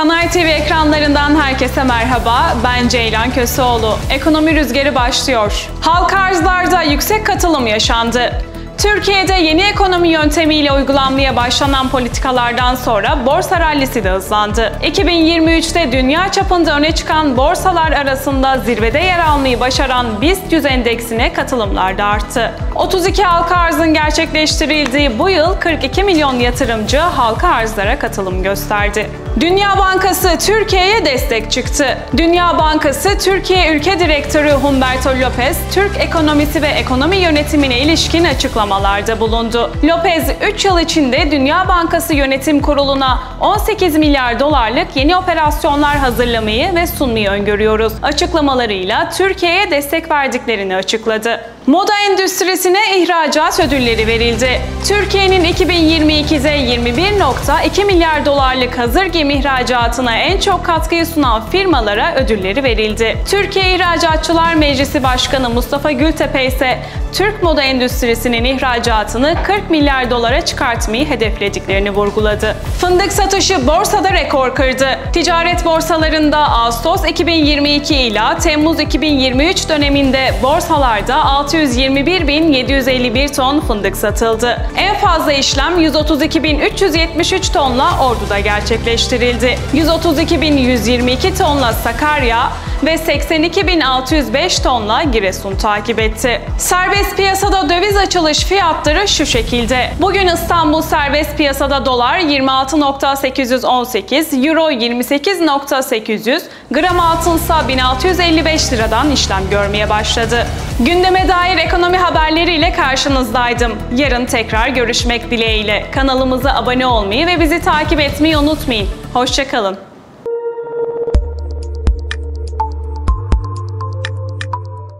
Sanayi TV ekranlarından herkese merhaba, ben Ceylan Köseoğlu. Ekonomi rüzgarı başlıyor. Halka arzlarda yüksek katılım yaşandı. Türkiye'de yeni ekonomi yöntemiyle uygulanmaya başlanan politikalardan sonra borsa rallisi de hızlandı. 2023'te dünya çapında öne çıkan borsalar arasında zirvede yer almayı başaran BIST 100 endeksine katılımlar da arttı. 32 halka arzın gerçekleştirildiği bu yıl 42 milyon yatırımcı halka arzlara katılım gösterdi. Dünya Bankası Türkiye'ye destek çıktı. Dünya Bankası Türkiye Ülke Direktörü Humberto López, Türk ekonomisi ve ekonomi yönetimine ilişkin açıklamalarda bulundu. López, 3 yıl içinde Dünya Bankası Yönetim Kurulu'na 18 milyar dolarlık yeni operasyonlar hazırlamayı ve sunmayı öngörüyoruz açıklamalarıyla Türkiye'ye destek verdiklerini açıkladı. Moda endüstrisine ihracat ödülleri verildi. Türkiye'nin 2022'de 21,2 milyar dolarlık hazır giyim ihracatına en çok katkıyı sunan firmalara ödülleri verildi. Türkiye İhracatçılar Meclisi Başkanı Mustafa Gültepe ise Türk moda endüstrisinin ihracatını 40 milyar dolara çıkartmayı hedeflediklerini vurguladı. Fındık satışı borsada rekor kırdı. Ticaret borsalarında Ağustos 2022 ile Temmuz 2023 döneminde borsalarda 621.751 ton fındık satıldı. En fazla işlem 132.373 tonla Ordu'da gerçekleştirildi. 132.122 tonla Sakarya ve 82.605 tonla Giresun takip etti. Serbest piyasada döviz açılış fiyatları şu şekilde. Bugün İstanbul serbest piyasada dolar 26.818, euro 28.800, gram altınsa 1655 liradan işlem görmeye başladı. Gündeme dair ekonomi haberleriyle karşınızdaydım. Yarın tekrar görüşmek dileğiyle. Kanalımıza abone olmayı ve bizi takip etmeyi unutmayın. Hoşça kalın.